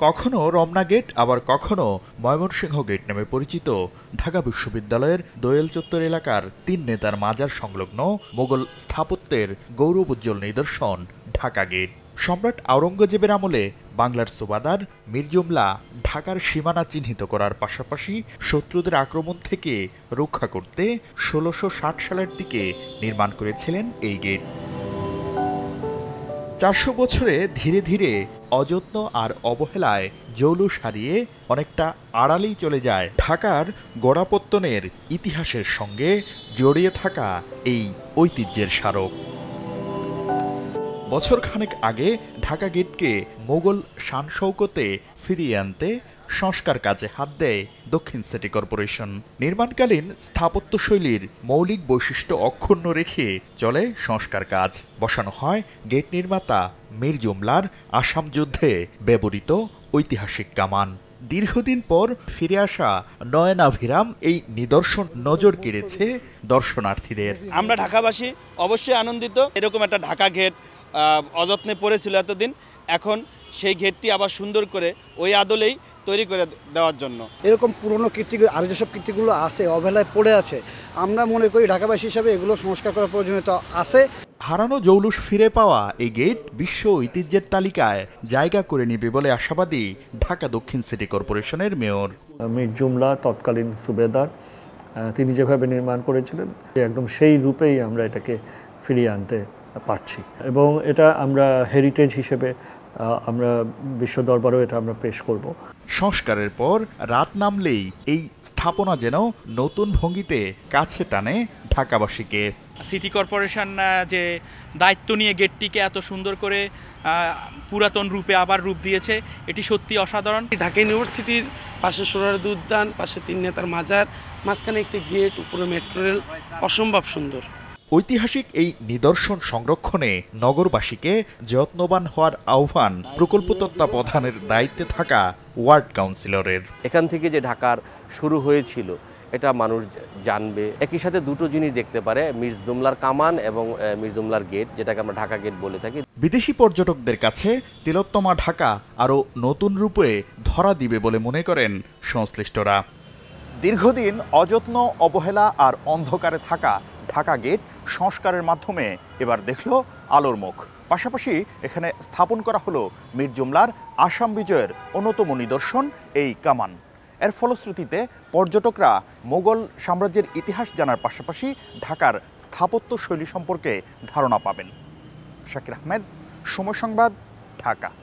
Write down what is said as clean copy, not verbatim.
কখনো রমনা গেট আবার কখনো ময়মনসিংহ গেট নামে পরিচিত ঢাকা বিশ্ববিদ্যালয়ের দোয়েল চত্বর এলাকার ৩ নেতার মাজার সংলগ্ন মোগল স্থাপত্যের গৌরবোজ্জ্বল নিদর্শন ঢাকা গেট। সম্রাট আওরঙ্গজেবের আমলে বাংলার সুবাদার মির জুমলা ঢাকার সীমানা চিহ্নিত করার পাশাপাশি শত্রুদের আক্রমণ থেকে রক্ষা করতে ১৬৬০ সালের দিকে নির্মাণ করেছিলেন এই গেট। ৪০০ বছরে ধীরে ধীরে অযত্ন আর অবহেলায় জৌলুস হারিয়ে অনেকটা আড়ালেই চলে যায় ঢাকার গোড়াপত্তনের ইতিহাসের সঙ্গে জড়িয়ে থাকা এই ঐতিহ্যের স্মারক। বছরখানেক আগে ঢাকা গেটকে মোগল শান শৌকতে ফিরিয়ে আনতে সংস্কার কাজে হাত দেয় দক্ষিণ সিটি কর্পোরেশন। নির্মাণকালীন স্থাপত্যশৈলীর মৌলিক বৈশিষ্ট্য অক্ষুণ্ণ রেখে চলে সংস্কার কাজ। বসানো হয় গেট নির্মাতা মির জুমলার আসাম যুদ্ধে ব্যবহৃত ঐতিহাসিক কামান। দীর্ঘদিন পর ফিরে আসা নয়নাভিরাম এই নিদর্শন নজর কেড়েছে দর্শনার্থীদের। আমরা ঢাকাবাসী অবশ্যই আনন্দিত। এরকম একটা ঢাকা গেট অযত্নে পড়েছিল এতদিন, এখন সেই গেটটি আবার সুন্দর করে ওই আদলেই তৈরি করে দেওয়ার জন্য। এরকম পুরনো কীর্তিগুলো আর যেসব কীর্তিগুলো আছে অবহেলায় পড়ে আছে, আমরা মনে করি ঢাকাবাসী হিসাবে এগুলো সংস্কার করার প্রয়োজনীয়তা আছে। হারানো জৌলুস ফিরে পাওয়া এই গেট বিশ্ব ঐতিহ্যের তালিকায় জায়গা করে নেবে বলে আশাবাদী ঢাকা দক্ষিণ সিটি কর্পোরেশনের মেয়র মির জুমলা তৎকালীন সুবেদার, তিনি যেভাবে নির্মাণ করেছিলেন একদম সেই রূপেই আমরা এটাকে ফিরিয়ে আনতে পারছি এবং এটা আমরা হেরিটেজ হিসেবে আমরা বিশ্ব দরবারেও এটা আমরা পেশ করব। সংস্কারের পর রাত নামলেই এই স্থাপনা যেন নতুন ভঙ্গিতে কাছে টানে ঢাকাবাসীকে। সিটি কর্পোরেশন যে দায়িত্ব নিয়ে গেটটিকে এত সুন্দর করে পুরাতন রূপে আবার রূপ দিয়েছে, এটি সত্যি অসাধারণ। ঢাকা ইউনিভার্সিটির পাশে সোহরাওয়ার্দী উদ্যান, পাশে ৩ নেতার মাজার, মাঝখানে একটি গেট, উপরে মেট্রো রেল, অসম্ভব সুন্দর। ঐতিহাসিক এই নিদর্শন সংরক্ষণে নগরবাসীকে যত্নবান হওয়ার আহ্বান প্রকল্প তত্ত্বাবধানের দায়িত্বে থাকা ওয়ার্ড কাউন্সিলরের। এখান থেকে যে ঢাকার শুরু হয়েছিল এটা মানুষ জানবে। একই সাথে দুটো জিনিস দেখতে পারে, মির জুমলার কামান এবং মির জুমলার গেট, যেটাকে আমরা ঢাকা গেট বলে থাকি। বিদেশি পর্যটকদের কাছে তিলোত্তমা ঢাকা আরও নতুন রূপে ধরা দিবে বলে মনে করেন সংশ্লিষ্টরা। দীর্ঘদিন অযত্ন, অবহেলা আর অন্ধকারে থাকা ঢাকা গেট সংস্কারের মাধ্যমে এবার দেখল আলোর মুখ। পাশাপাশি এখানে স্থাপন করা হলো মির জুমলার আসাম বিজয়ের অন্যতম নিদর্শন এই কামান। এর ফলশ্রুতিতে পর্যটকরা মোগল সাম্রাজ্যের ইতিহাস জানার পাশাপাশি ঢাকার স্থাপত্য শৈলী সম্পর্কে ধারণা পাবেন। শাকির আহমেদ, সময় সংবাদ, ঢাকা।